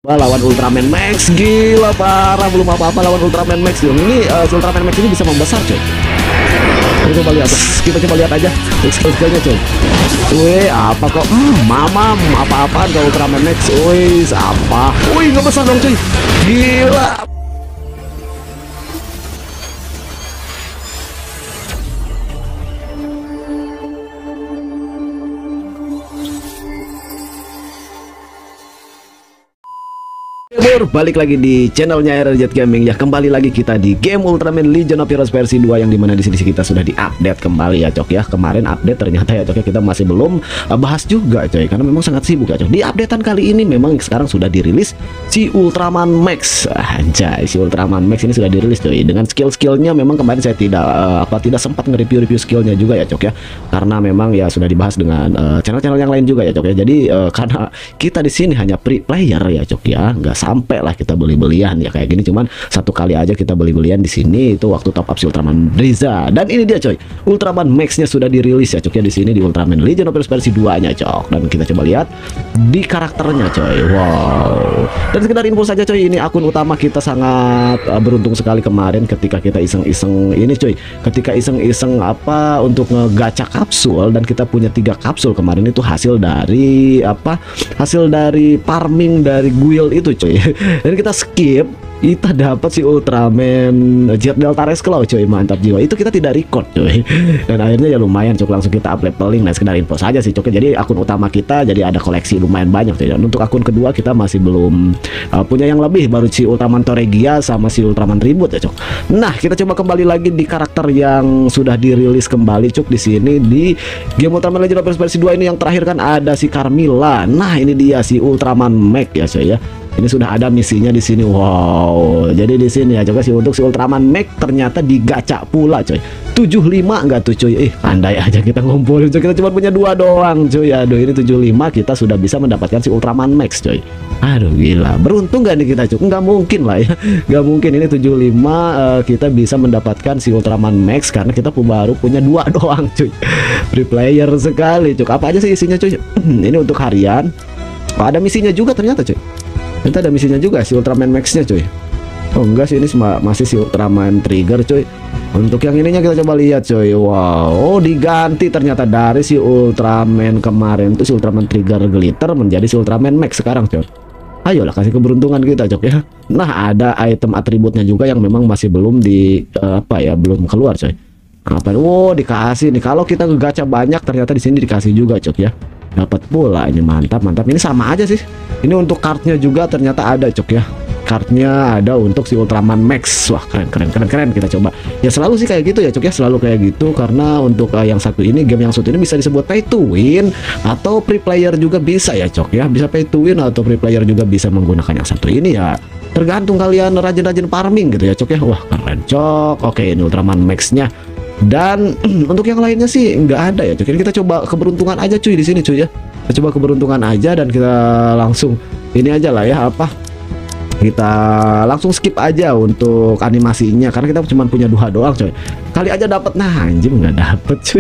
Wah, lawan Ultraman Max, gila parah, belum apa-apa lawan Ultraman Max. Ini Ultraman Max ini bisa membesar coy. Kita coba lihat aja skill-skillnya coy. Wih, apa kok mamam, apa-apaan kalau Ultraman Max. Wih, apa? Wih, nggak besar dong coy, gila. Balik lagi di channelnya RRZ Gaming ya. Kembali lagi kita di game Ultraman Legion of Heroes versi 2 yang dimana di sini kita sudah diupdate kembali ya cok ya. Kemarin update ternyata ya cok ya, kita masih belum bahas juga coy, karena memang sangat sibuk ya cok. Di updatean kali ini memang sekarang sudah dirilis si Ultraman Max. Anjay, si Ultraman Max ini sudah dirilis coy. Dengan skill-skillnya memang kemarin saya tidak sempat nge-review skillnya juga ya cok ya, karena memang ya sudah dibahas dengan channel-channel yang lain juga ya cok ya. Jadi karena kita di sini hanya free player ya cok ya, nggak sampai lah kita beli-belian ya kayak gini, cuman satu kali aja kita beli-belian di sini itu waktu top up si Ultraman Riza. Dan ini dia coy, Ultraman Max-nya sudah dirilis ya cok ya di sini di Ultraman Legion of Heroes versi 2-nya cok. Dan kita coba lihat di karakternya coy. Wow. Dan sekedar info saja coy, ini akun utama kita sangat beruntung sekali kemarin ketika kita iseng-iseng ini coy. Ketika iseng-iseng apa untuk ngegacha kapsul, dan kita punya 3 kapsul kemarin itu hasil dari apa? Hasil dari farming dari guild itu coy. Dan kita skip, kita dapat si Ultraman Jet Delta Resclaw coy, mantap jiwa. Itu kita tidak record coy. Dan akhirnya ya lumayan cok, langsung kita up leveling. Nah sekedar info saja sih cok. Jadi akun utama kita jadi ada koleksi lumayan banyak coy. Dan untuk akun kedua kita masih belum punya yang lebih, baru si Ultraman Toregia sama si Ultraman Reboot ya cok. Nah kita coba kembali lagi di karakter yang sudah dirilis kembali cok di sini di game Ultraman Legend of Heroes versi 2 ini. Yang terakhir kan ada si Carmilla. Nah ini dia si Ultraman Max ya coy ya. Ini sudah ada misinya di sini. Wow. Jadi di sini ya coba sih untuk si Ultraman Max ternyata digacha pula coy. 75 enggak tuh coy. Pandai aja kita ngumpulin coy. Kita cuma punya 2 doang coy. Aduh, ini 75 kita sudah bisa mendapatkan si Ultraman Max coy. Aduh gila. Beruntung gak nih kita coy? Enggak mungkin lah ya. Enggak mungkin ini 75 kita bisa mendapatkan si Ultraman Max karena kita baru punya 2 doang coy. Free player sekali coy. Apa aja sih isinya coy? Ini untuk harian. Oh, ada misinya juga ternyata coy. Ternyata ada misinya juga si Ultraman Max-nya coy. Oh enggak sih, ini masih si Ultraman Trigger coy. Untuk yang ininya kita coba lihat coy. Wow, oh diganti ternyata dari si Ultraman kemarin tuh si Ultraman Trigger Glitter menjadi si Ultraman Max sekarang coy. Ayolah kasih keberuntungan kita cok ya. Nah ada item atributnya juga yang memang masih belum di apa ya, belum keluar coy. Apa? Oh dikasih nih, kalau kita ngegacha banyak ternyata di sini dikasih juga cok ya. Dapat pula, ini mantap. Ini sama aja sih. Ini untuk kartnya juga ternyata ada cok ya. Kartnya ada untuk si Ultraman Max. Wah keren kita coba ya. Selalu sih kayak gitu ya cok ya, selalu kayak gitu. Karena untuk yang satu ini, game yang satu ini bisa disebut pay to win atau free player juga bisa ya cok ya. Bisa pay to win atau free player juga bisa menggunakan yang satu ini ya, tergantung kalian rajin-rajin farming gitu ya cok ya. Wah keren cok. Oke, ini Ultraman Max-nya. Dan untuk yang lainnya sih nggak ada ya cuy. Kita coba keberuntungan aja cuy di sini cuy ya. Kita coba keberuntungan aja dan kita langsung ini aja lah ya, apa, kita langsung skip aja untuk animasinya karena kita cuma punya 2 doang coy. Kali aja dapat. Nah anjing nggak dapet cuy.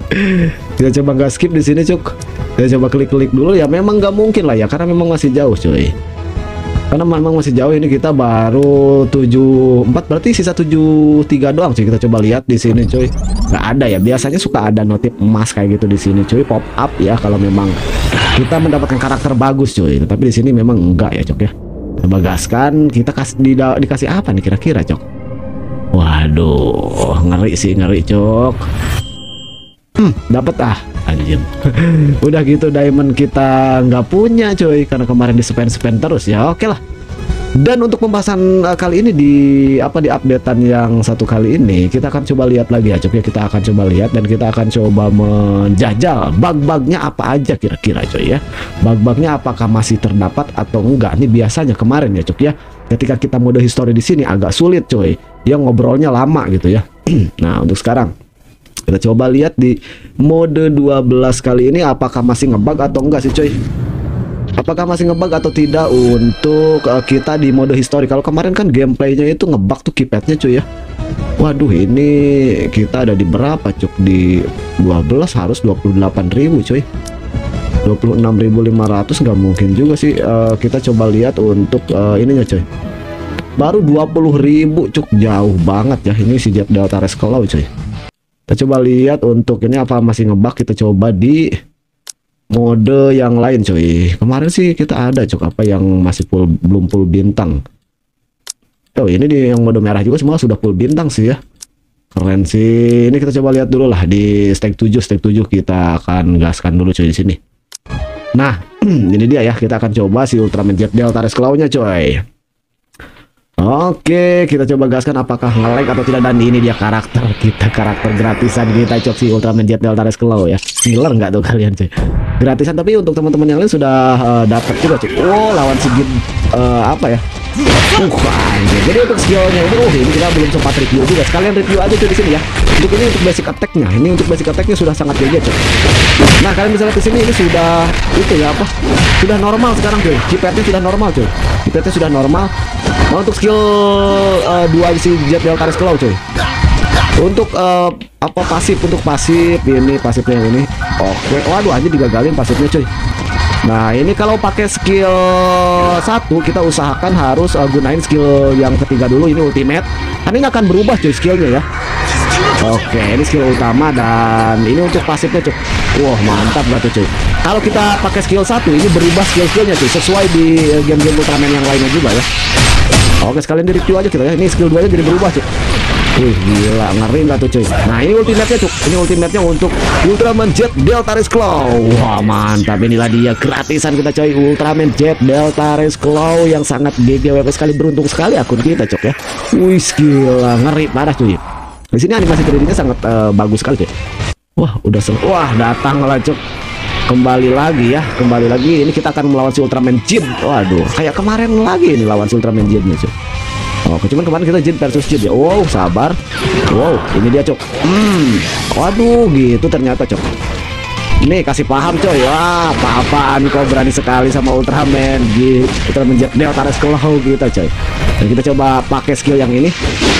Kita coba nggak skip di sini cuk. Kita coba klik-klik dulu ya. Memang nggak mungkin lah ya karena memang masih jauh cuy. Karena memang masih jauh, ini kita baru 74, berarti sisa 73 doang cuy. Kita coba lihat di sini cuy. Nggak ada ya, biasanya suka ada notif emas kayak gitu di sini cuy, pop up ya kalau memang kita mendapatkan karakter bagus cuy. Tapi di sini memang enggak ya cok ya. Coba gaskan, kita dikasih apa nih kira-kira cok? Waduh, ngeri sih, ngeri cok. Dapat anjir. Udah gitu diamond kita nggak punya coy karena kemarin di spend terus ya. Oke lah. Dan untuk pembahasan kali ini di updatean yang satu kali ini, kita akan coba lihat lagi ya cok ya. Kita akan coba lihat dan kita akan coba menjajal bug-bugnya apa aja kira-kira coy ya. Bug-bugnya apakah masih terdapat atau enggak. Ini biasanya kemarin ya cok ya, ketika kita mode history di sini agak sulit coy. Dia ngobrolnya lama gitu ya. Nah untuk sekarang kita coba lihat di mode 12 kali ini apakah masih ngebug atau enggak sih coy. Apakah masih ngebug atau tidak untuk kita di mode history. Kalau kemarin kan gameplaynya itu ngebug tuh keypadnya cuy ya. Waduh, ini kita ada di berapa cuk? Di 12 harus 28.000 cuy. 26.500 nggak mungkin juga sih. Kita coba lihat untuk ininya coy, baru 20.000 cuk, jauh banget ya ini si Jet Delta Race Claw coy. Kita coba lihat untuk ini apa masih ngebug. Kita coba di mode yang lain coy. Kemarin sih kita ada cuk apa yang masih belum full bintang. Oh ini di yang mode merah juga semua sudah full bintang sih ya. Keren sih. Ini kita coba lihat dulu lah di stake 7 kita akan gaskan dulu coy di sini. Nah, ini dia ya, kita akan coba si Ultraman Jet Delta Race Claw-nya coy. Oke, kita coba gaskan apakah nge-lag atau tidak. Dan ini dia karakter kita, karakter gratisan kita cok, si Ultraman Jet Delta Race Claw ya. Killer nggak tuh kalian coy? Gratisan, tapi untuk teman-teman yang lain sudah dapat juga cok. Oh, lawan si Gin apa ya? Anjir. Jadi untuk skillnya ini kita belum sempat review juga. Sekalian review aja tuh di sini ya. Untuk ini untuk basic attack-nya. Ini untuk basic attack-nya sudah sangat GG coy. Nah, kalian bisa lihat di sini ini sudah itu ya apa? Sudah normal sekarang coy. Chipetnya sudah normal coy. Chipetnya sudah normal. Nah, untuk skill 2 si Jet Delta Race Claw coy. Untuk apa pasif, untuk pasif ini pasifnya yang ini. Oke, waduh aja digagalin pasifnya coy. Nah ini kalau pakai skill 1 kita usahakan harus gunain skill yang ketiga dulu, ini ultimate. Karena ini akan berubah cuy skillnya ya. Oke, ini skill utama dan ini untuk pasifnya cuy. Wah mantap gak tuh cuy. Kalau kita pakai skill 1 ini berubah skill-skillnya cuy, sesuai di game-game Ultraman yang lainnya juga ya. Oke, sekalian di review aja kita ya. Ini skill 2 nya jadi berubah cuy. Wih gila, ngeri nggak tuh cuy. Nah ini ultimate-nya cuy. Ini ultimate-nya untuk Ultraman Jet Delta Race Claw. Wah mantap, inilah dia gratisan kita coy, Ultraman Jet Delta Race Claw yang sangat GGWP sekali. Beruntung sekali akun kita cok ya. Wih gila, ngeri parah cuy. Di sini animasi 3D-nya sangat bagus sekali cuy. Wah udah wah datang lah cok. Kembali lagi ya, kembali lagi. Ini kita akan melawan si Ultraman Jin. Waduh, kayak kemarin lagi ini lawan si Ultraman Jin-nya cuy. Oh, cuman kemarin kita Jin versus Jin ya. Wow, sabar. Wow, ini dia cok. Waduh, gitu ternyata cok. Ini kasih paham coy. Wah, apa-apaan kau berani sekali sama Ultraman gitu. Ultraman Jet Delta Race Claw kita coy. Dan kita coba pakai skill yang ini.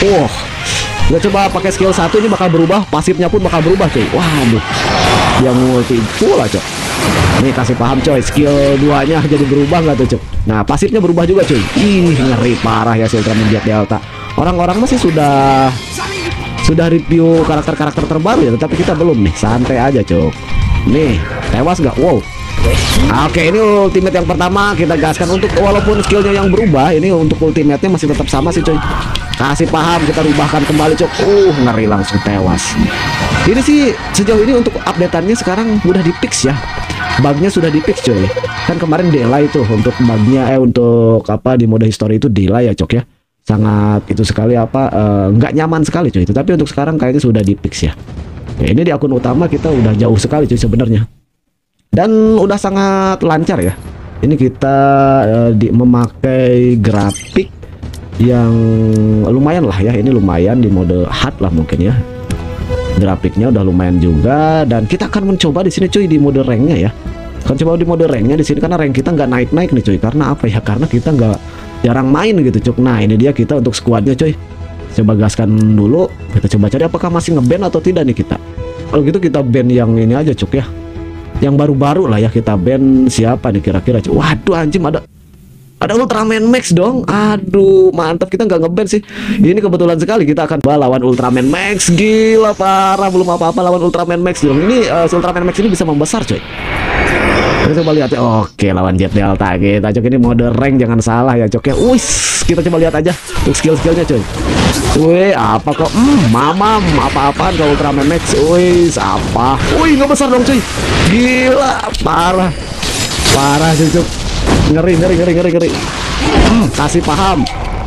Kita coba pakai skill 1 ini bakal berubah, pasifnya pun bakal berubah coy. Waduh. Yang multi pula cok. Ini kasih paham coy, skill 2-nya jadi berubah nggak tuh cok. Nah pasifnya berubah juga cuy. Ih ngeri parah ya si Ultraman Jet Delta. Orang-orang masih sudah review karakter-karakter terbaru ya, tetapi kita belum nih. Santai aja cok. Nih tewas nggak? Wow. Oke, ini ultimate yang pertama kita gaskan. Untuk walaupun skillnya yang berubah, ini untuk ultimate-nya masih tetap sama sih coy. Kasih paham, kita rubahkan kembali cok. Ngeri, langsung tewas. Ini sih sejauh ini untuk updateannya sekarang udah di fix ya. Bugnya sudah di fix coy. Kan kemarin delay tuh untuk bugnya untuk apa di mode history itu delay ya cok ya. Sangat itu sekali apa nggak nyaman sekali coy. Tapi untuk sekarang kayaknya sudah di fix ya. Ya ini di akun utama kita udah jauh sekali coy sebenarnya. Dan udah sangat lancar ya. Ini kita memakai grafik yang lumayan lah ya. Ini lumayan di mode hard lah mungkin ya. Grafiknya udah lumayan juga, dan kita akan mencoba di sini cuy di mode ranknya ya. Kan coba di mode ranknya di sini karena rank kita nggak naik-naik nih cuy. Karena apa ya? Karena kita nggak jarang main gitu cuk. Nah ini dia kita untuk squadnya cuy. Coba gaskan dulu. Kita coba cari apakah masih ngeband atau tidak nih kita. Kalau gitu kita band yang ini aja cuk ya. Yang baru-baru lah ya kita band. Siapa nih kira-kira cuy? Waduh anjim, ada Ultraman Max dong. Aduh mantap, kita nggak ngeband sih. Ini kebetulan sekali kita akan lawan Ultraman Max. Gila parah, belum apa-apa lawan Ultraman Max dong. Ini Ultraman Max ini bisa membesar coy. Kita coba lihat ya. Oke, lawan Jet Delta kita cok. Ini mode rank, jangan salah ya cok ya. Wis, kita coba lihat aja untuk skill-skillnya coy. Wih, apa kok? Mamam, apa-apaan kau Ultraman Max? Wis, apa? Wih, nggak besar dong cuy. Gila, parah. Parah sih cok. Ngeri. Kasih paham.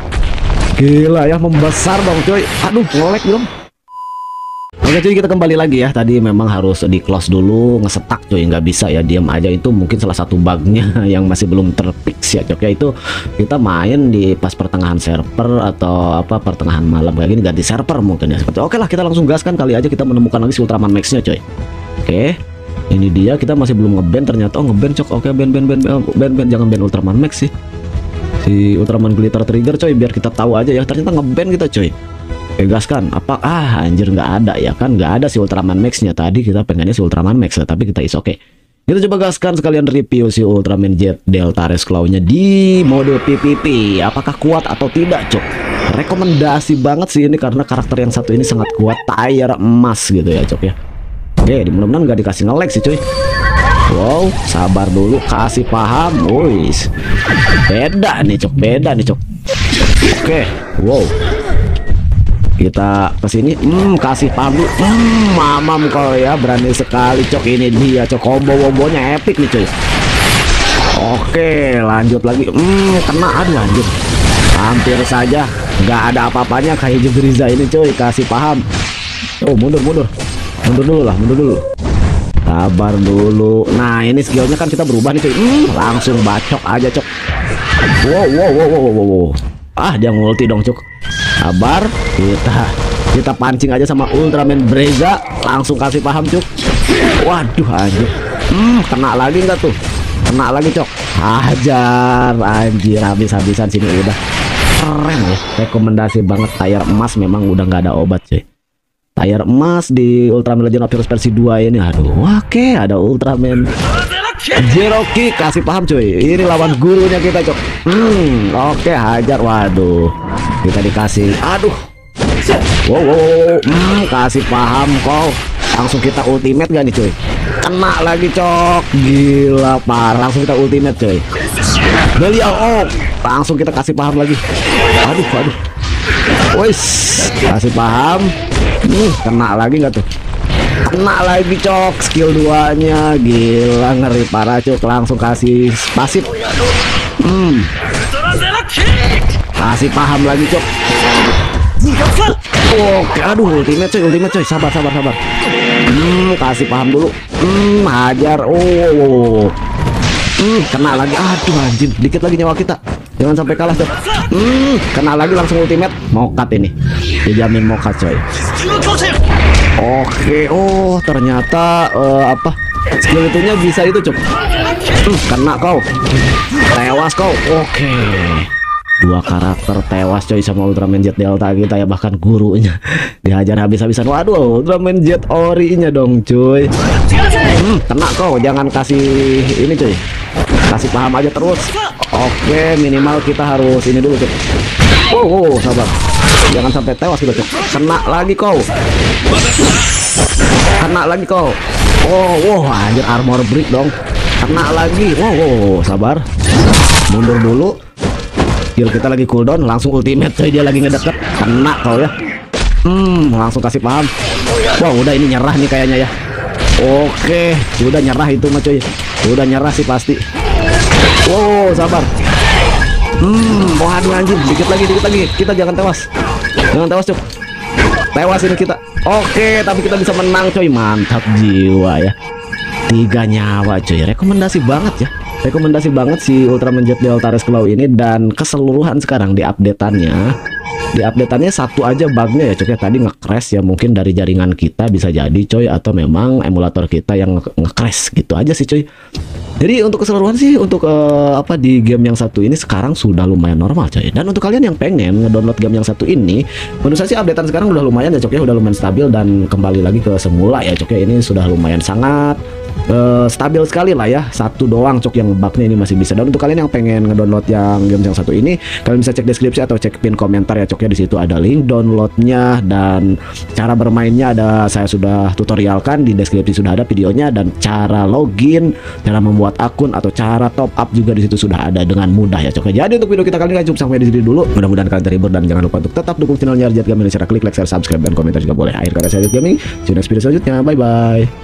Gila ya, membesar dong coy. Aduh, ngelek dong. Oke cuy, kita kembali lagi ya. Tadi memang harus di close dulu, ngesetak cuy, nggak bisa ya diam aja. Itu mungkin salah satu bugnya yang masih belum terfix ya cok ya. Itu kita main di pas pertengahan server atau apa pertengahan malam kayak gini, ganti server mungkin ya. Oke lah, kita langsung gaskan kali aja, kita menemukan lagi si Ultraman Max-nya coy. Oke, ini dia, kita masih belum ngeband ternyata. Oh ngeband cok. Oke, band jangan band Ultraman Max sih. Si Ultraman Glitter Trigger coy, biar kita tahu aja ya. Ternyata ngeband kita coy. Oke, gaskan. Apa? Anjir nggak ada ya kan, nggak ada si Ultraman Max-nya. Tadi kita pengennya si Ultraman Max, tapi kita is oke. Kita coba gaskan sekalian review si Ultraman Jet Delta Race Claw-nya di mode PvP. Apakah kuat atau tidak, Cok? Rekomendasi banget sih ini karena karakter yang satu ini sangat kuat, tire emas gitu ya, Cok ya. Oke, mudah-mudahan nggak dikasih nge-lag sih, cuy. Wow, sabar dulu, kasih paham. Wuis. Beda nih, Cok. Beda nih, Cok. Oke, wow. Kita kesini, kasih paham dulu. Mamam kau ya, berani sekali, Cok. Ini dia, Cok. Combo-wombonya epic nih, cuy. Oke, lanjut lagi. Kena, aduh, lanjut. Hampir saja, nggak ada apa-apanya kayak Jugriza ini, cuy. Kasih paham. Oh, mundur dulu lah, mundur dulu. Sabar dulu. Nah, ini skillnya kan kita berubah nih, cuy. Langsung bacok aja, Cok. Wow. Ah, dia ngulti dong, Cok. Sabar, kita pancing aja sama Ultraman Breza. Langsung kasih paham, Cok. Waduh, anjir. Kena lagi nggak tuh? Kena lagi, Cok. Hajar, anjir, habis-habisan sini udah. Keren ya. Rekomendasi banget, tire emas memang udah nggak ada obat, cuy. Tire emas di Ultraman Legend of Heroes versi 2 ini. Aduh, oke, ada Ultraman Jiroki, kasih paham, cuy. Ini lawan gurunya kita, Cok. Oke, hajar. Waduh, kita dikasih. Aduh. Wow. Kasih paham kau. Langsung kita ultimate gak nih, cuy? Kena lagi, Cok. Gila parah. Langsung kita ultimate, cuy. Beliau, langsung kita kasih paham lagi. Aduh. Wis, kasih paham. Kena lagi nggak tuh? Kena lagi, Cok. Skill 2-nya gila, ngeri parah, Cok. Langsung kasih pasif. Kasih paham lagi, Cok. Oke, aduh, ultimate coy. Sabar. Kasih paham dulu. Hajar. Kena lagi. Aduh, anjing, dikit lagi nyawa kita. Jangan sampai kalah, Cok. Kena lagi, langsung ultimate. Mokat ini. Dijamin mokat, coy. Oke, ternyata skill itunya bisa itu, Cok. Kena kau. Tewas kau. Oke. 2 karakter tewas, coy, sama Ultraman Jet Delta kita ya, bahkan gurunya dihajar habis-habisan. Waduh, Ultraman Jet Ori-nya dong, cuy. Kena kau, jangan kasih ini, cuy. Kasih paham aja terus. Oke, minimal kita harus ini dulu, Cok. Wow, sabar. Jangan sampai tewas kita, Cok. Kena lagi kau. Wow, anjir, armor break dong. Kena lagi. Wow, sabar. Mundur dulu. Skill kita lagi cooldown, langsung ultimate, coy. Dia lagi ngedeket. Kena kau ya. Langsung kasih paham. Wow, udah ini nyerah nih kayaknya ya. Oke, udah nyerah itu mah, coy. Udah nyerah sih pasti. Wow, sabar. Waduh, anjir, dikit lagi. Kita jangan tewas, Cok. Tewas ini kita. Oke, tapi kita bisa menang, coy. Mantap jiwa ya. 3 nyawa, coy. Rekomendasi banget ya. Rekomendasi banget si Ultraman Jet Delta Race Claw ini, dan keseluruhan sekarang di updateannya satu aja bugnya ya, Cok ya. Tadi nge-crash ya, mungkin dari jaringan kita bisa jadi, coy, atau memang emulator kita yang nge-crash gitu aja sih, coy. Jadi untuk keseluruhan sih, untuk di game yang satu ini sekarang sudah lumayan normal, coy. Dan untuk kalian yang pengen ngedownload game yang satu ini, menurut saya sih updatean sekarang udah lumayan ya, Cok ya. Udah lumayan stabil dan kembali lagi ke semula ya, Cok ya. Ini sudah lumayan sangat stabil sekali lah ya. Satu doang, Cok, yang bugnya ini masih bisa. Dan untuk kalian yang pengen ngedownload yang game yang satu ini, kalian bisa cek deskripsi atau cek pin komentar ya, Cok ya. Di situ ada link downloadnya dan cara bermainnya, ada saya sudah tutorialkan di deskripsi, sudah ada videonya, dan cara login, cara membuat akun atau cara top up juga di situ sudah ada dengan mudah ya, Cok ya. Jadi untuk video kita kali ini cukup sampai di sini dulu. Mudah-mudahan kalian terhibur, dan jangan lupa untuk tetap dukung channelnya Jet Gaming dengan cara klik like, share, subscribe, dan komentar juga boleh. Akhir kata saya Jet Gaming, see you next video selanjutnya. Bye bye.